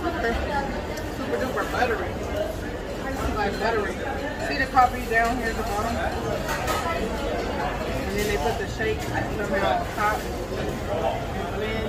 Super duper buttery. Like buttery. See the coffee down here at the bottom? And then they put the shake somehow on top. And blend.